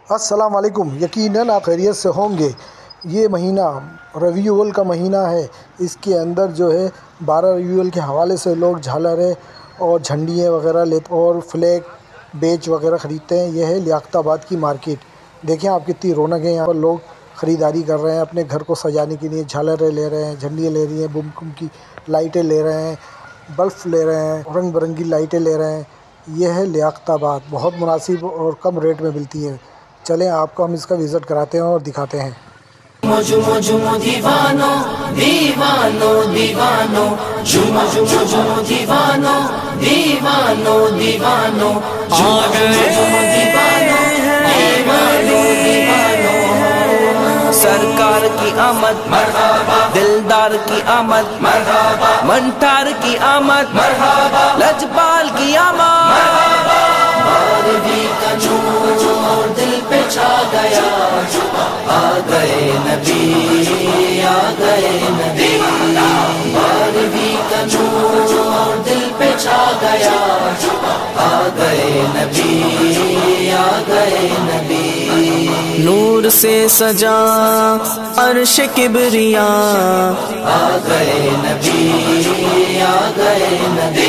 السلام علیکم۔ یقیناً آپ خیریت سے ہوں گے۔ یہ مہینہ ربیع الاول کا مہینہ ہے۔ اس کے اندر جو ہے 12 ربیع الاول کے حوالے سے لوگ جھالریں اور جھنڈیاں وغیرہ لیتے اور فلیگ بیچ وغیرہ خریدتے ہیں۔ یہ ہے لیاقت آباد کی مارکیٹ۔ دیکھیں آپ کتنی رونق ہے یہاں پر، لوگ خریداری کر رہے ہیں اپنے گھر کو سجانے کے لیے، جھالریں لے رہے ہیں، جھنڈیاں لے رہی ہیں، بم بم کی لائٹیں لے رہے ہیں، بلب لے رہے ہیں، رنگ برنگی لائٹیں لے رہے ہیں۔ یہ ہے لیاقت آباد، بہت مناسب اور کم ریٹ میں ملتی ہیں۔ چلیں آپ کو ہم اس کا وزٹ کراتے ہیں اور دکھاتے ہیں۔ دیوانو دیوانو دیوانو جھومو جھومو جھومو دیوانو دیوانو دیوانو دیوانو دیوانو دیوانو سرکار کی آمد مرحبا، دلدار کی آمد مرحبا، منٹار کی آمد مرحبا، لجپال کی آمد مرحبا، بارہویں کا نور دل پہ چھا گیا، آ گئے نبی آ گئے نبی، بارہویں کا نور دل پہ چھا گیا، آ گئے نبی آ گئے نبی، نور سے سجا عرش کبریا، آ گئے نبی آ گئے نبی،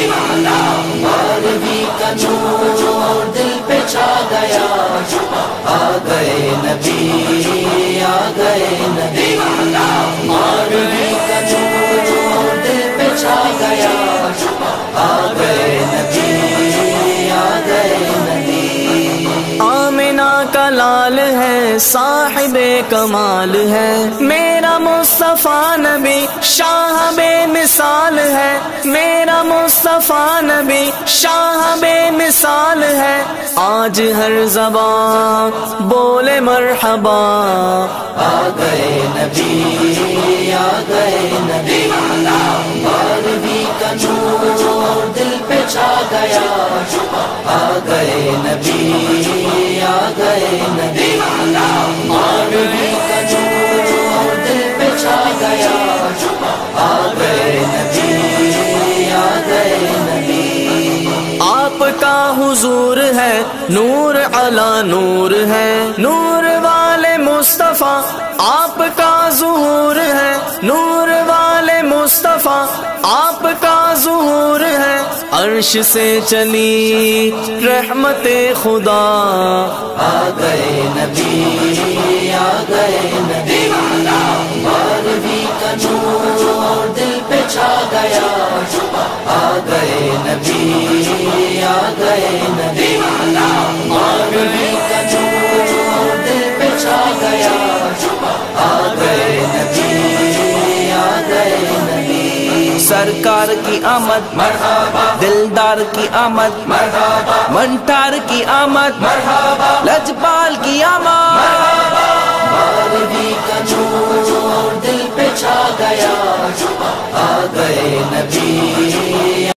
بارہویں کا نور دل پہ چھا گیا، آ گئے نبی آ گئے نبی، بارہویں کا نور دل پہ چھا گیا، آ گئے نبی آ گئے نبی، آمنہ کا لال ہے صاحب کمال ہے، میرا مصطفیٰ نبی شاہ بے مثال ہے، میرا مصطفیٰ نبی شاہ بے مثال ہے، آج ہر زبان بولے مرحبا، آ گئے نبی آ گئے نبی، بارہویں کا نور دل پہ چھا گیا، آ گئے نبی آ گئے نبی، بارہویں کا نور دل پہ چھا گیا، آ گئے نبی آ گئے نبی، آپ کا حضور ہے نور علی نور ہے، نور والے مصطفیٰ آپ کا ظہور ہے، نور والے مصطفیٰ آپ کا ظہور ہے، عرش سے چلی رحمت خدا، آ گئے نبی آ گئے نبی، بارہویں کا نور دل پہ چھا گیا، آ گئے نبی آ گئے نبی، بارہویں کا نور دل پہ چھا گیا، آ گئے نبی آ گئے نبی، سرکار کی آمد مرحبا، دلدار کی آمد مرحبا، منٹار کی آمد مرحبا، لجپال کی آمد مرحبا، بارہویں کا نور دل پہ چھا گیا، آ گئے نبی